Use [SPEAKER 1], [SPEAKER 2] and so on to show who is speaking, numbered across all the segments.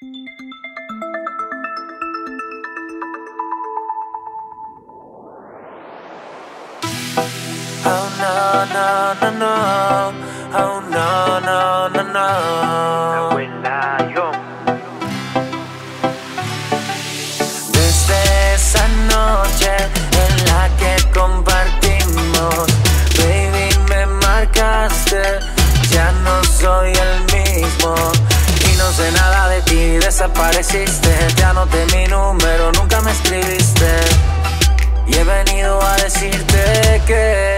[SPEAKER 1] Oh no, no, no, no. Oh no, no, no, no.
[SPEAKER 2] Abuela, yo.
[SPEAKER 1] Desde esa noche en la que compartimos, baby, me marcaste. Ya no soy el mismo y no sé nada de ti, desapareciste. Ya noté mi número, nunca me escribiste. Y he venido a decirte que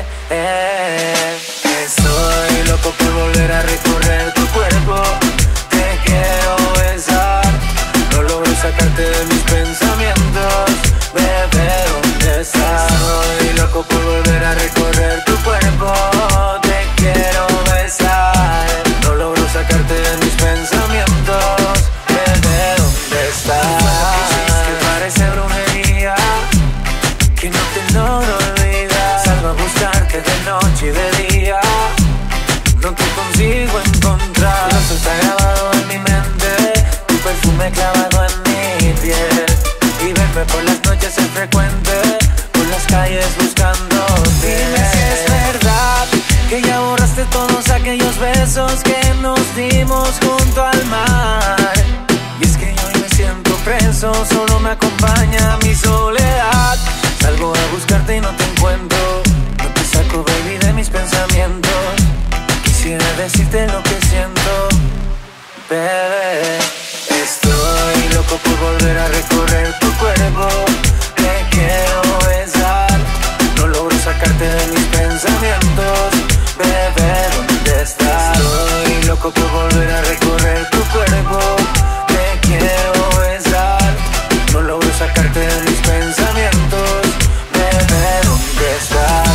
[SPEAKER 1] estoy loco por volver a recorrer tu cuerpo. Te quiero besar, no logro sacarte de mis pensamientos. Bebé, ¿dónde estás? Estoy loco por volver a recorrer tu cuerpo. Te quiero besar, no logro sacarte de mis pensamientos. Bebé, ¿dónde estás? Que parece brujería, que no te logro olvidar. Salgo a buscarte de noche y de día, no te consigo encontrar. Eso está grabado en mi mente, tu perfume clavado en mi piel. Y verme por las noches es frecuente, por las calles buscándote. Dime si es verdad que ya borraste todos aquellos besos que nos dimos junto al mar. Y es que yo hoy me siento preso, solo me acompaña mi soledad. Salgo a buscarte y no te encuentro, no te saco, baby, de mis pensamientos. Quisiera decirte lo que siento, bebé. Estoy loco por volver a recorrer tu cuerpo. Te quiero besar, no logro sacarte de mis pensamientos. Bebé, ¿dónde estás? Estoy loco por volver a recorrer tu cuerpo. Te quiero besar, no logro sacarte de mis pensamientos. Bebé, ¿dónde estás?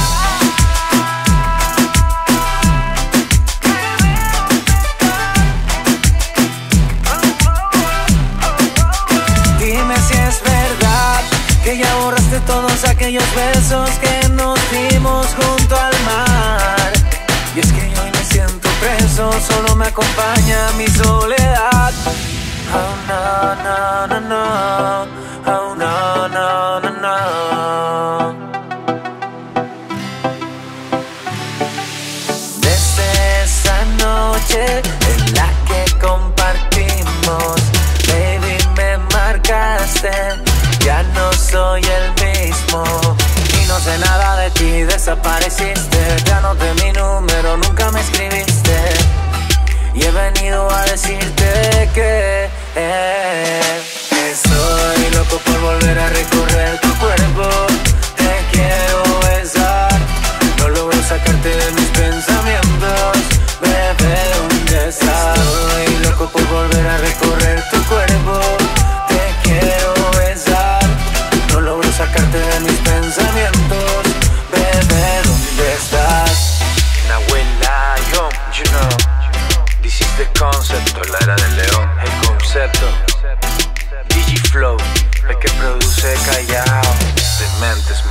[SPEAKER 1] Dime si es verdad que ya borraste todos aquellos besos que nos dimos junto al mar. Y es que yo hoy me siento preso, solo me acompaña mi soledad. Oh no, no, no, no. Oh no, no, no, no. Desde esa noche en la que compartimos, baby, me marcaste. Ya no soy el mismo y no sé nada de ti, desapareciste. Ya noté mi número, nunca me escribiste. Y he venido a decirte que estoy loco por volver a recorrer tu cuerpo. Te quiero besar, no logro sacarte de mis pensamientos. Bebé, ¿dónde estás? Estoy loco por volver a recorrer tu cuerpo. Te quiero besar, no logro sacarte de mis pensamientos. Bebé, ¿dónde estás?
[SPEAKER 2] Abuela, yo, you know. This is the concept, la era del león. El concepto, DigiFlow, el que produce Callao. Dementes